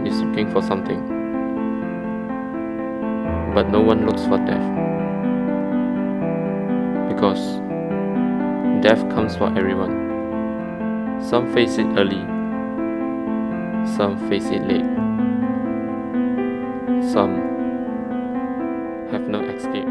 everyone is looking for something, but no one looks for death. Because death comes for everyone. Some face it early, some face it late. Some have no escape.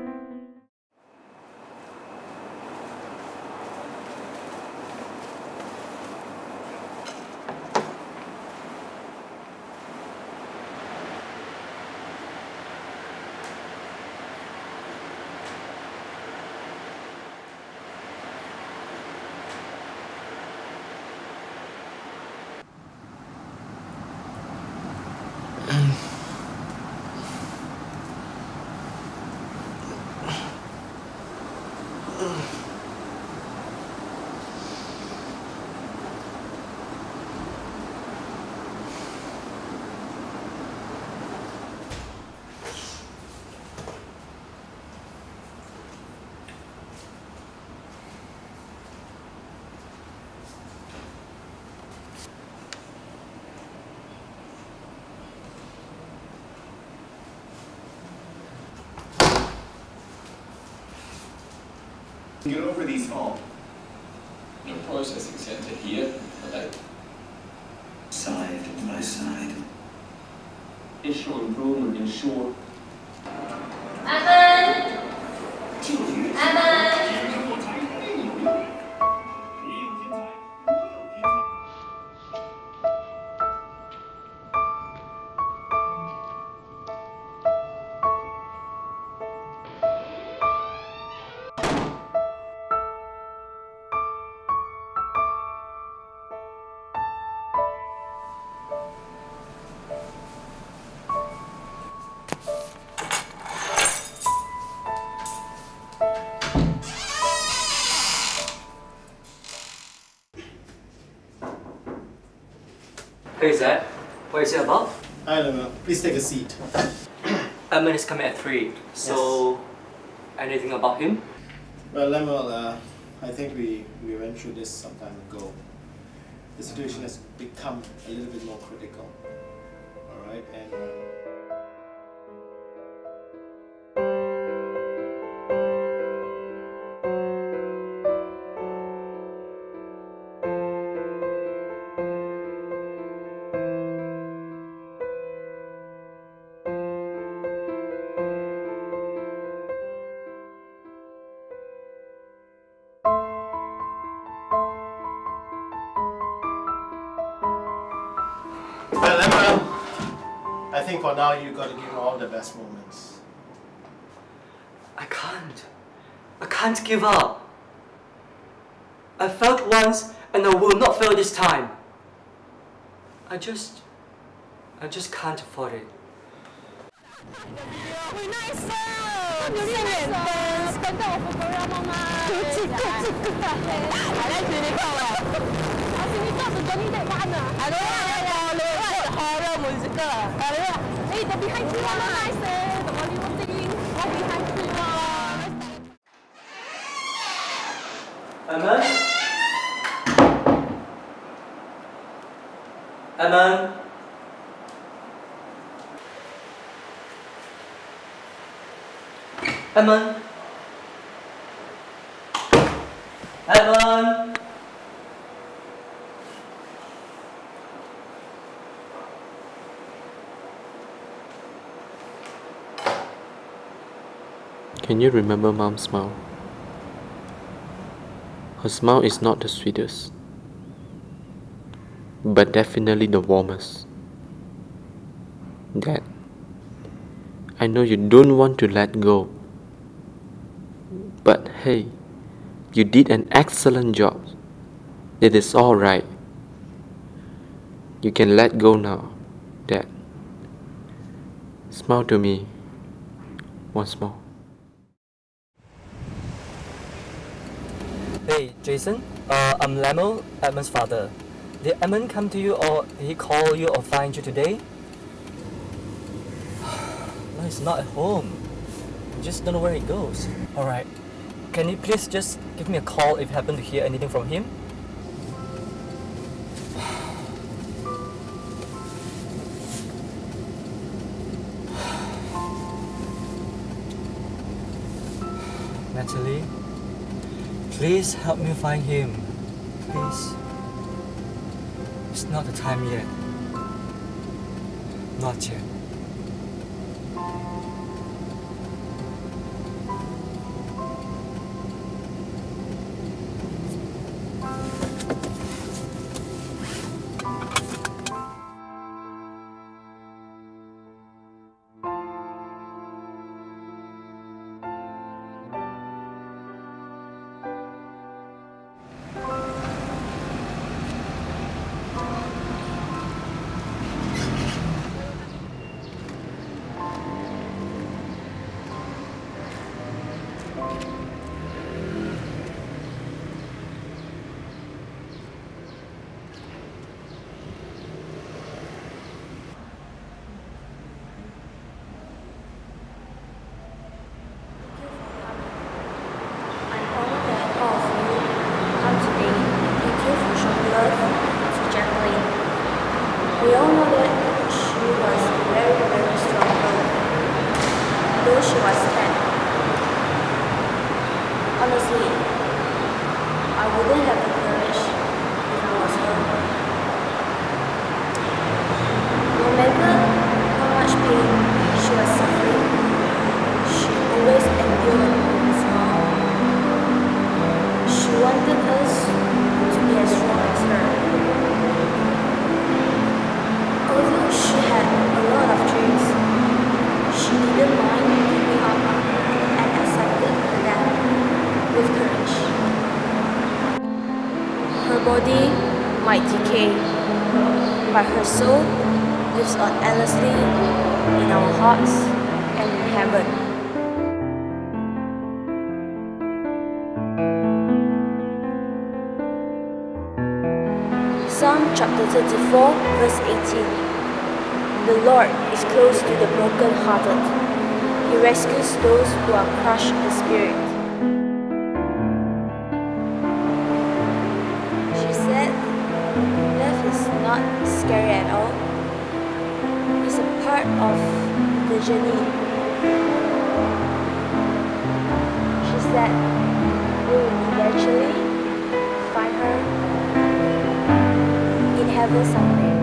Get over these all. No processing center here, but Side by side. ensure improvement, ensure. Hey Zed, what is it about? I don't know. Please take a seat. Edmund is coming at 3, so anything about him? Well, Lemuel, I think we went through this some time ago. The situation has become a little bit more critical. Alright, and well, Lemuel, I think for now you got to give him all the best moments. I can't give up. I failed once and I will not fail this time. I just can't afford it. Edmund? Edmund? Edmund? Edmund? Can you remember Mom's smile? Her smile is not the sweetest, but definitely the warmest. Dad, I know you don't want to let go, but hey, you did an excellent job. It is alright. You can let go now, Dad. Smile to me once more. Hey, Jason. I'm Lemuel, Edmund's father. Did Edmund come to you or did he call you or find you today? No, he's not at home. I just don't know where he goes. Alright. Can you please just give me a call if you happen to hear anything from him? Natalie, please help me find him. Please. It's not the time yet. Not yet. We all know that she was a very, very strong girl, though she was 10. Honestly, I wouldn't have the courage if I was her. No matter how much pain she was suffering, she always endured with a smile. She wanted us to be as strong as her. Although she had a lot of dreams, she didn't mind giving up and accepted them with courage. Her body might decay, but her soul lives on endlessly in our hearts and in heaven. Psalm chapter 34, verse 18. The Lord is close to the broken-hearted. He rescues those who are crushed in spirit. She said, death is not scary at all. It's a part of the journey. She said, we will eventually find her in heaven someday.